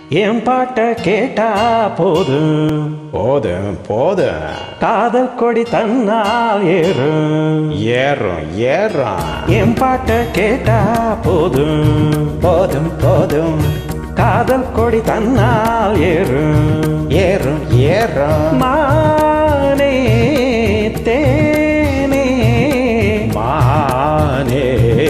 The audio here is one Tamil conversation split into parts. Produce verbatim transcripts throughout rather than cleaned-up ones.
என் பாட்ட கேட்டா போதும் போதும் போதும் காதல் கொடி தன்னால் ஏறும் ஏறும் ஏறும் என் பாட்ட கேட்டா போதும் போதும் போதும் காதல் கொடி தன்னால் ஏறும் ஏறும் ஏறும் மானே தேனே மானே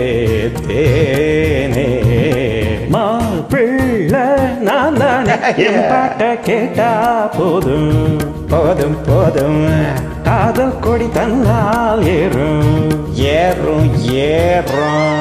தேனே மாப்பிள்ளை நான் தானே என் பாட்ட கேட்டா போதும் போதும் போதும் காதல் கொடி தன்னால் ஏறும் ஏறும் ஏறும்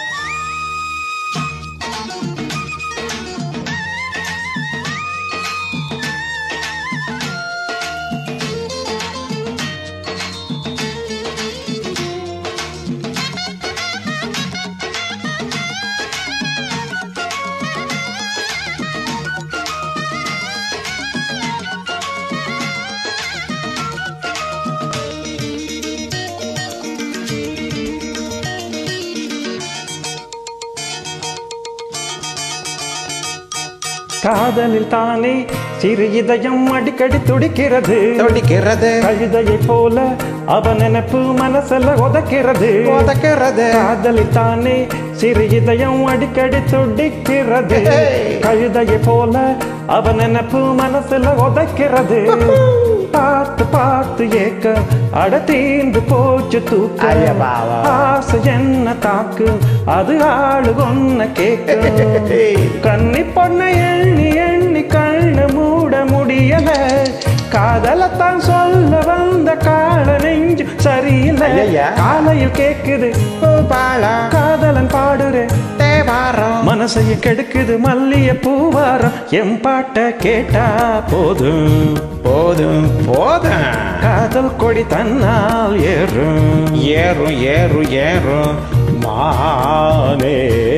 காதலில் தானே சிறு இதயம் அடிக்கடி துடிக்கிறது துடிக்கிறது கழுதையை போல அவன் நினைப்பு மனசுல உதைக்கிறது உதைக்கிறது காதலில் தானே சிறு இதயம் அடிக்கடி துடிக்கிறது கழுதையை போல அவன் நினைப்பு மனசுல உதைக்கிறது பார்த்து பார்த்து ஏக்க அட தீந்து போச்சு தூக்க ஆசை என்ன தாக்கு அது ஆளு ஒன்ன கேட்க கண்ணி பொண்ணை எண்ணி எண்ணி கண்ணு மூட முடியல காதலத்தான் சொல்ல வந்த கால நெஞ்சு சரியில்லை காலையில் கேக்குது காதலன் பாடுறே மனசைய கெடுக்குது மல்லிய பூவாரம் என் பாட்ட கேட்டா போதும் போதும் போதும் காதல் கொடி தன்னால் ஏறும் ஏறும் ஏறும் ஏறும் மானே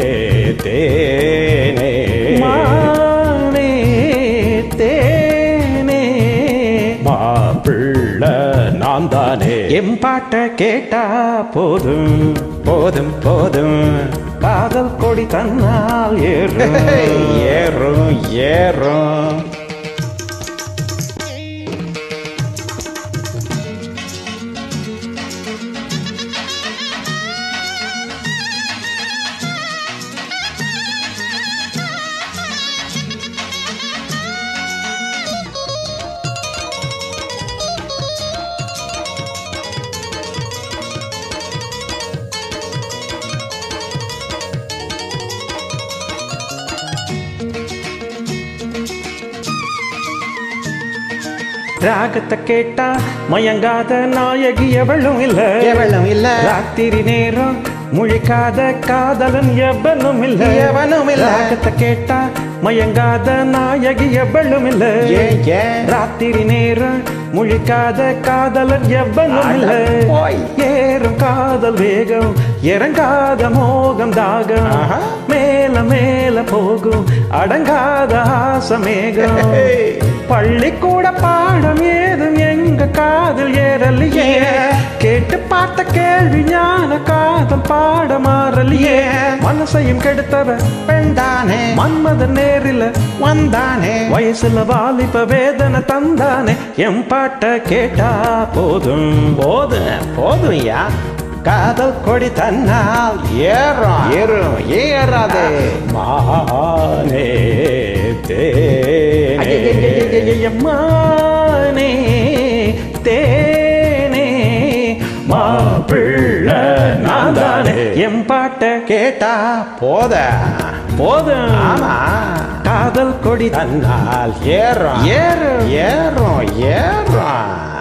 தேனே மானே தேனே மாப்பிள்ளை நான் தானே என் பாட்ட கேட்டா போதும் போதும் போதும் காதல் கொடி தன்னால் ஏறும் ஏறும் ஏறும் ராகத்தை கேட்டா மயங்காத நாயகி எவளும் இல்ல எவளும் இல்ல ராத்திரி நேரம் முழிக்காத காதலன் எவனும் இல்ல எவனும் இல்ல ராகத்தை கேட்டா மயங்காத நாயகி எவளும் இல்ல ராத்திரி நேரம் முழிக்காத காதலன் எவனும் இல்ல ஏறும் காதல் வேகம் இறங்காத மோகம் தாகம் மேல மேல போகும் அடங்காத ஆசமேகம் பள்ளிக்கூட பாடம் ஏதும் எங்க காதல் ஏறலையே கேட்டு பார்த்த கேள்வி ஞான காதல் பாட மாறலையே மனசையும் கெடுத்தவ பெண்தானே மன்மத நேரில வந்தானே வயசுல வாலிப வேதனை தந்தானே என் பாட்ட கேட்டா போதும் போதும் போதும் யா காதல் கொடி தன்னால் ஏறும் ஏறும் ஏறாதே மானே தேனே மானே தேனே மாப்பிள்ளை நான் தானே என் பாட்ட கேட்டா போத போதும் ஆமா காதல் கொடி தன்னால் ஏறும் ஏறும் ஏறும் ஏறும்